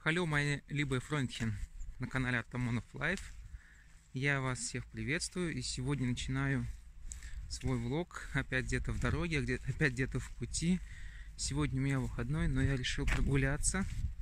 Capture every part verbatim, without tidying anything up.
Hallo, meine liebe Freundchen на канале Артамонов Лайф. Я вас всех приветствую, и сегодня начинаю свой влог. Опять где-то в дороге, где опять где-то в пути. Сегодня у меня выходной, но я решил прогуляться,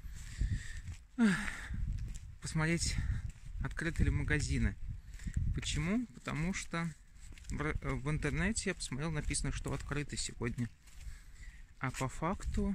посмотреть, открыты ли магазины. Почему? Потому что в, в интернете я посмотрел, написано, что открыты сегодня. А по факту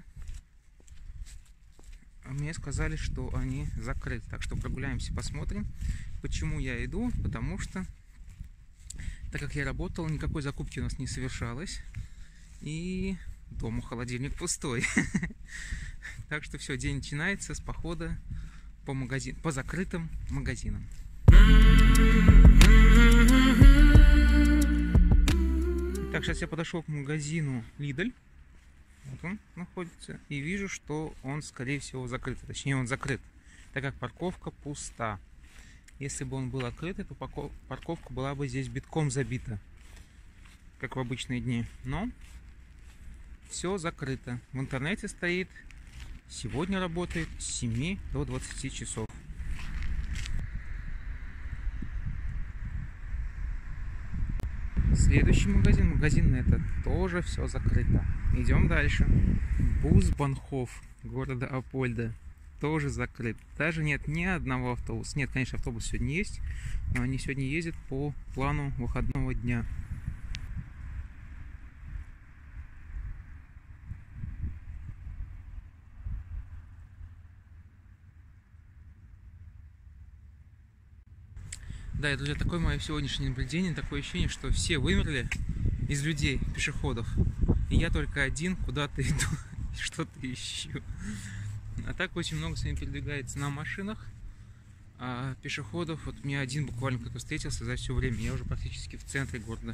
мне сказали, что они закрыты. Так что прогуляемся, посмотрим. Почему я иду? Потому что, так как я работал, никакой закупки у нас не совершалось. И дома холодильник пустой. Так что все, день начинается с похода по магазин, по закрытым магазинам. Так, сейчас я подошел к магазину Lidl. Вот он находится. И вижу, что он, скорее всего, закрыт. Точнее, он закрыт, так как парковка пуста. Если бы он был открыт, то парковка была бы здесь битком забита, как в обычные дни. Но все закрыто. В интернете стоит: сегодня работает с семи до двадцати часов. Следующий магазин, магазин на этот тоже все закрыто. Идем дальше. Бусбанхоф города Апольда тоже закрыт. Даже нет ни одного автобуса. Нет, конечно, автобус сегодня есть, но они сегодня ездят по плану выходного дня. Да, и, друзья, такое мое сегодняшнее наблюдение, такое ощущение, что все вымерли из людей, пешеходов. И я только один куда-то иду, что-то ищу. А так очень много сегодня передвигается на машинах, а пешеходов, вот мне один буквально как встретился за все время. Я уже практически в центре города.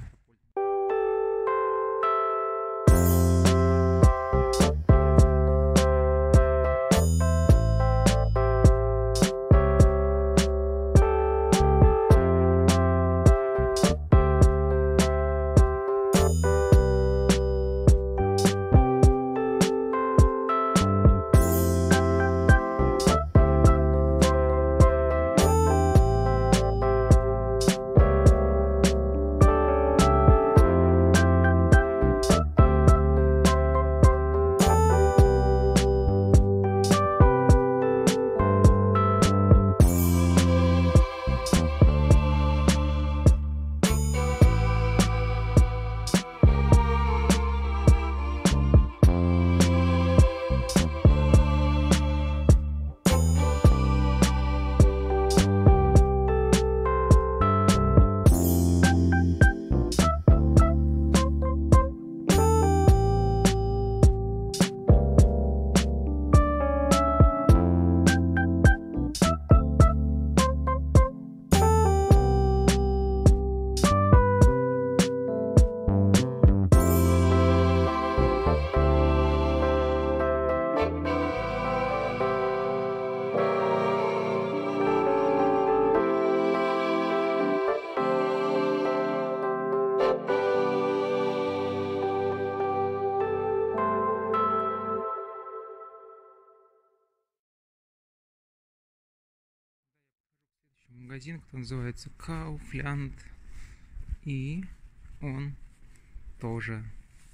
Магазин, который называется Kaufland, и он тоже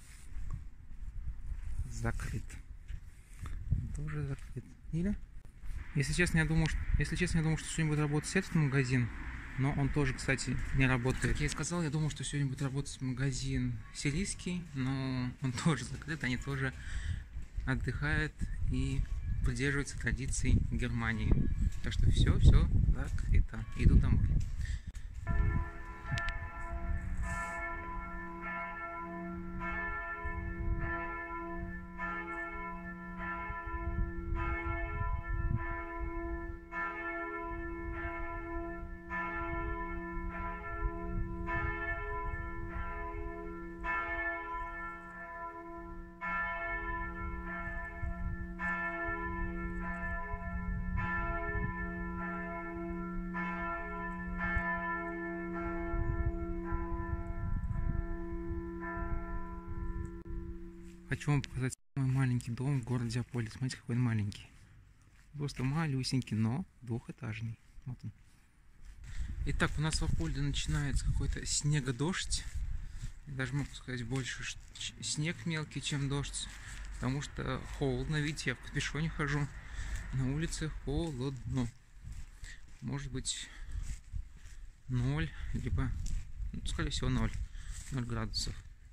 закрыт. Тоже закрыт. Или? Если честно, я думал, что, если честно, я думал, что сегодня будет работать этот магазин, но он тоже, кстати, не работает. Как я и сказал, я думал, что сегодня будет работать магазин сирийский, но он тоже закрыт. Они тоже отдыхают и придерживаются традиций Германии. Так что все, все закрыто. Иду домой. Хочу вам показать мой маленький дом в городе Апольда. Смотрите, какой он маленький. Просто малюсенький, но двухэтажный. Вот он. Итак, у нас в Апольде начинается какой-то снегодождь. Даже могу сказать, больше снег мелкий, чем дождь. Потому что холодно, видите, я в капюшоне хожу. На улице холодно. Может быть ноль, либо, ну, скорее всего, ноль. ноль градусов.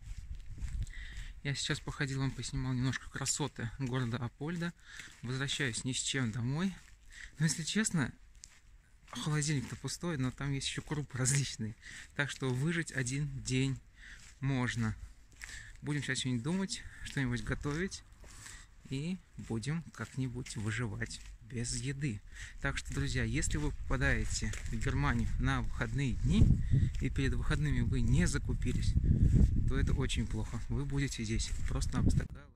Я сейчас походил, вам поснимал немножко красоты города Апольда. Возвращаюсь ни с чем домой. Но, если честно, холодильник-то пустой, но там есть еще крупы различные. Так что выжить один день можно. Будем сейчас что-нибудь думать, что-нибудь готовить. И будем как-нибудь выживать без еды. Так что, друзья, если вы попадаете в Германию на выходные дни, и перед выходными вы не закупились, то это очень плохо. Вы будете здесь просто-напросто голодать.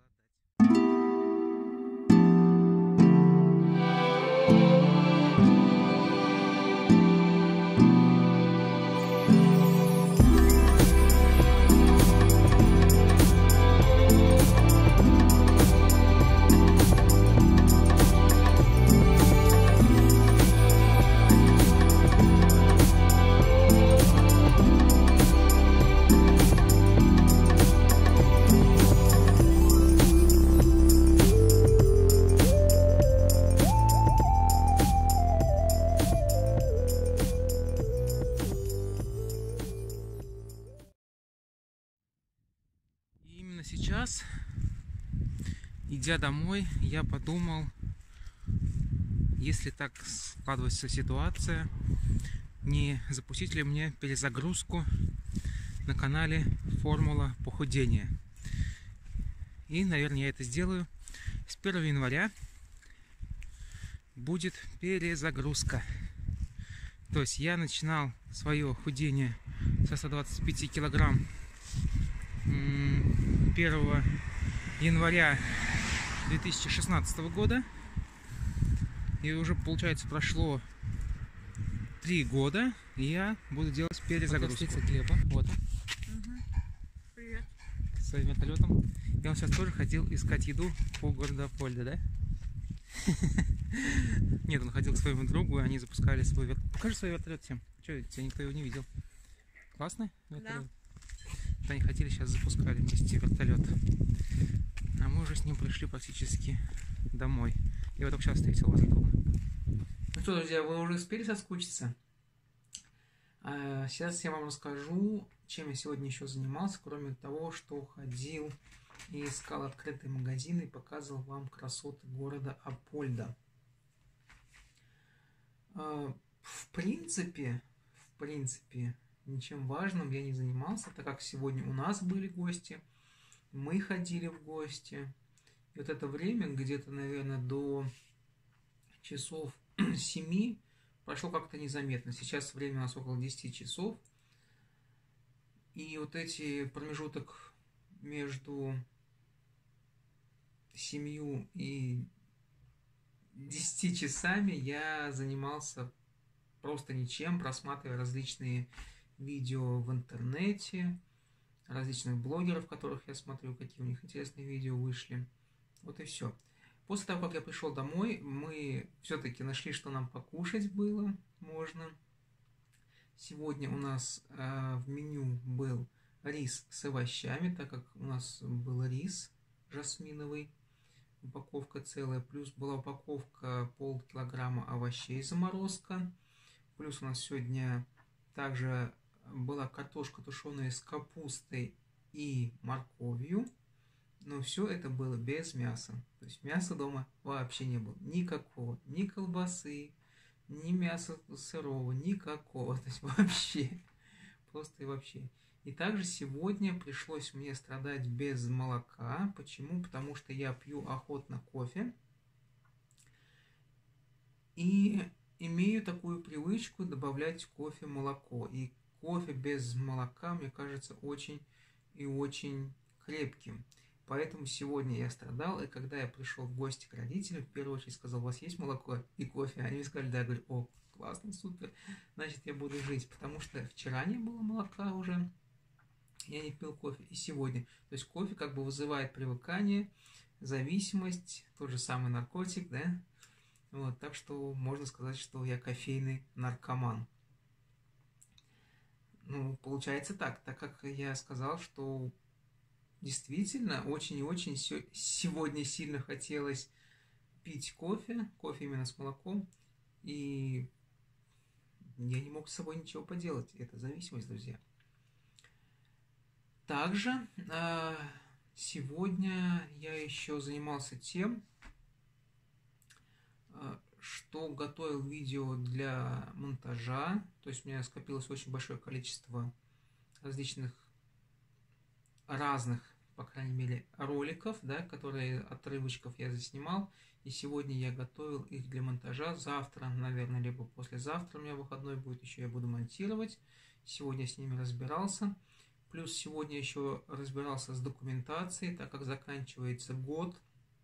Сейчас, идя домой, я подумал, если так складывается ситуация, не запустить ли мне перезагрузку на канале «Формула похудения». И, наверное, я это сделаю. С первого января будет перезагрузка. То есть я начинал свое худение со ста двадцати пяти килограмм первого января две тысячи шестнадцатого года, и уже, получается, прошло три года, и я буду делать перезагрузку. Глеба, вот он. Угу. Привет. Своим вертолетом. И он сейчас тоже ходил искать еду по городу Апольда, да? Нет, он ходил к своему другу, и они запускали свой вертолет. Покажи свой вертолет всем. Че, тебя никто его не видел? Классный вертолет? Да. Они хотели, сейчас запускали вместе вертолет. А мы уже с ним пришли практически домой. Я его только сейчас встретил возле дома. Ну что, друзья, вы уже успели соскучиться? А сейчас я вам расскажу, чем я сегодня еще занимался, кроме того, что ходил и искал открытые магазины и показывал вам красоты города Апольда. А, в принципе, в принципе, ничем важным я не занимался, так как сегодня у нас были гости, мы ходили в гости. И вот это время, где-то, наверное, до часов семи, прошло как-то незаметно. Сейчас время у нас около десяти часов. И вот эти промежуток между семью и десятью часами я занимался просто ничем, просматривая различные видео в интернете, различных блогеров, которых я смотрю, какие у них интересные видео вышли. Вот и все. После того, как я пришел домой, мы все-таки нашли, что нам покушать было можно. Сегодня у нас э, в меню был рис с овощами, так как у нас был рис жасминовый, упаковка целая, плюс была упаковка полкилограмма овощей заморозка, плюс у нас сегодня также была картошка тушеная с капустой и морковью, но все это было без мяса. То есть мяса дома вообще не было. Никакого. Ни колбасы, ни мяса сырого, никакого. То есть вообще. Просто и вообще. И также сегодня пришлось мне страдать без молока. Почему? Потому что я пью охотно кофе. И имею такую привычку добавлять в кофе молоко. И кофе без молока, мне кажется, очень и очень крепким. Поэтому сегодня я страдал, и когда я пришел в гости к родителям, в первую очередь сказал: у вас есть молоко и кофе? Они мне сказали: да. Я говорю: о, классно, супер, значит, я буду жить. Потому что вчера не было молока уже, я не пил кофе, и сегодня. То есть кофе как бы вызывает привыкание, зависимость, тот же самый наркотик, да? Вот, так что можно сказать, что я кофейный наркоман. Ну, получается так, так как я сказал, что действительно очень и очень сегодня сильно хотелось пить кофе, кофе именно с молоком, и я не мог с собой ничего поделать. Это зависимость, друзья. Также э, сегодня я еще занимался тем, э, что готовил видео для монтажа. То есть у меня скопилось очень большое количество различных разных, по крайней мере, роликов, да, которые отрывочков я заснимал. И сегодня я готовил их для монтажа. Завтра, наверное, либо послезавтра у меня выходной будет, еще я буду монтировать. Сегодня с ними разбирался. Плюс сегодня еще разбирался с документацией, так как заканчивается год.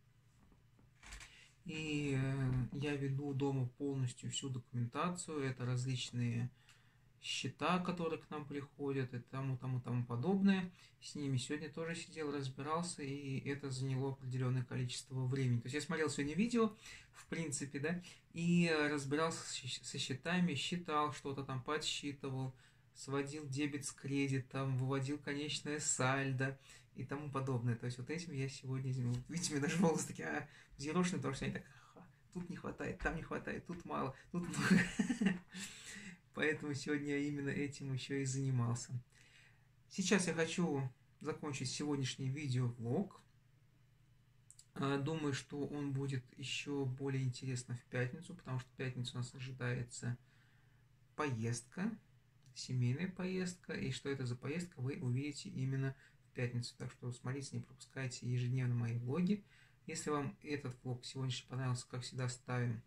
И я веду дома полностью всю документацию. Это различные счета, которые к нам приходят, и тому, тому, тому подобное. С ними сегодня тоже сидел, разбирался, и это заняло определенное количество времени. То есть я смотрел сегодня видео, в принципе, да, и разбирался со счетами, считал что-то там, подсчитывал, сводил дебет с кредитом, выводил конечное сальдо и тому подобное. То есть вот этим я сегодня, видите, мне даже волосы такие а, взъерошены, потому что они так, тут не хватает, там не хватает, тут мало, тут много. Поэтому сегодня я именно этим еще и занимался. Сейчас я хочу закончить сегодняшний видеовлог. Думаю, что он будет еще более интересно в пятницу, потому что в пятницу у нас ожидается поездка, семейная поездка. И что это за поездка, вы увидите именно в пятницу. Так что смотрите, не пропускайте ежедневно мои влоги. Если вам этот влог сегодняшний понравился, как всегда, ставим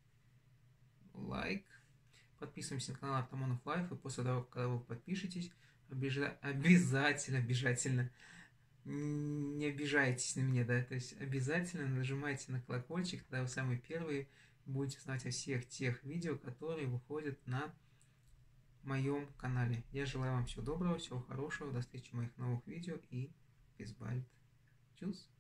лайк. Подписываемся на канал Артамонов Лайф, и после того, когда вы подпишетесь, обижа... обязательно, обязательно, не обижайтесь на меня, да, то есть обязательно нажимайте на колокольчик, тогда вы самые первые будете знать о всех тех видео, которые выходят на моем канале. Я желаю вам всего доброго, всего хорошего, до встречи в моих новых видео и bis bald. Tschüss.